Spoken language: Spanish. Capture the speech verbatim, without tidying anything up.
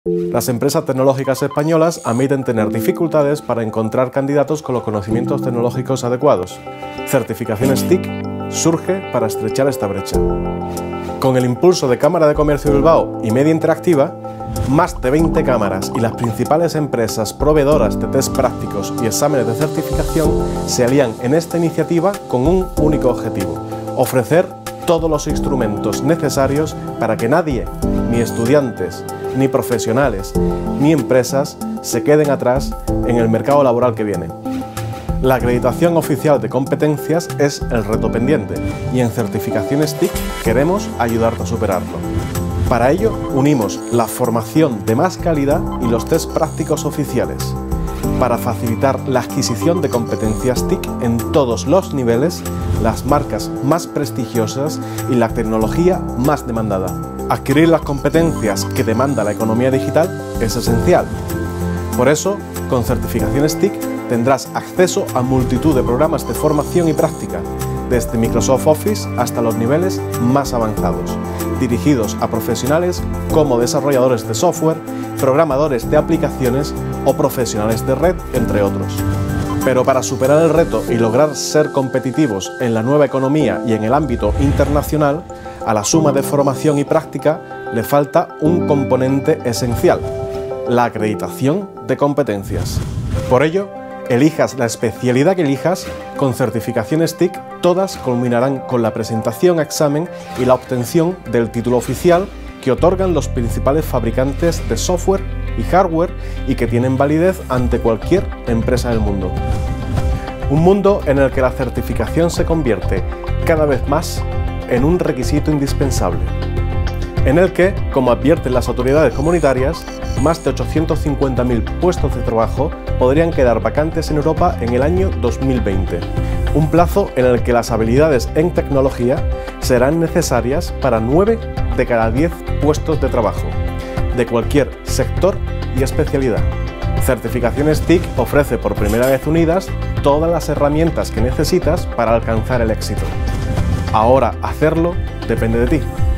Las empresas tecnológicas españolas admiten tener dificultades para encontrar candidatos con los conocimientos tecnológicos adecuados. Certificaciones T I C surge para estrechar esta brecha. Con el impulso de Cámara de Comercio de Bilbao y Media Interactiva, más de veinte cámaras y las principales empresas proveedoras de test prácticos y exámenes de certificación se alían en esta iniciativa con un único objetivo: ofrecer todos los instrumentos necesarios para que nadie, ni estudiantes, ni profesionales, ni empresas, se queden atrás en el mercado laboral que viene. La acreditación oficial de competencias es el reto pendiente y en Certificaciones T I C queremos ayudarte a superarlo. Para ello, unimos la formación de más calidad y los test prácticos oficiales, para facilitar la adquisición de competencias T I C en todos los niveles, las marcas más prestigiosas y la tecnología más demandada. Adquirir las competencias que demanda la economía digital es esencial. Por eso, con Certificaciones T I C tendrás acceso a multitud de programas de formación y práctica, desde Microsoft Office hasta los niveles más avanzados, dirigidos a profesionales como desarrolladores de software, programadores de aplicaciones o profesionales de red, entre otros. Pero para superar el reto y lograr ser competitivos en la nueva economía y en el ámbito internacional, a la suma de formación y práctica le falta un componente esencial: la acreditación de competencias. Por ello, elijas la especialidad que elijas, con Certificaciones T I C todas culminarán con la presentación a examen y la obtención del título oficial que otorgan los principales fabricantes de software y hardware y que tienen validez ante cualquier empresa del mundo. Un mundo en el que la certificación se convierte cada vez más en un requisito indispensable, en el que, como advierten las autoridades comunitarias, más de ochocientos cincuenta mil puestos de trabajo podrían quedar vacantes en Europa en el año dos mil veinte, un plazo en el que las habilidades en tecnología serán necesarias para nueve de cada diez puestos de trabajo, de cualquier sector y especialidad. Certificaciones T I C ofrece por primera vez unidas todas las herramientas que necesitas para alcanzar el éxito. Ahora hacerlo depende de ti.